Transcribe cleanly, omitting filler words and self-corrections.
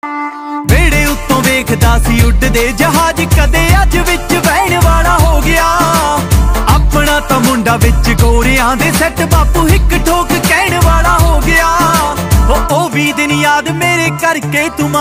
वेड़े उत्तों वेखदा सी उड्डदे जहाज, कदे अज विच बहण वाला हो गया। अपना तां मुंडा विच गोरियां दे सैट, बापू हिक ठोक कहण वाला हो गया। ओ भी दिन याद मेरे करके तुम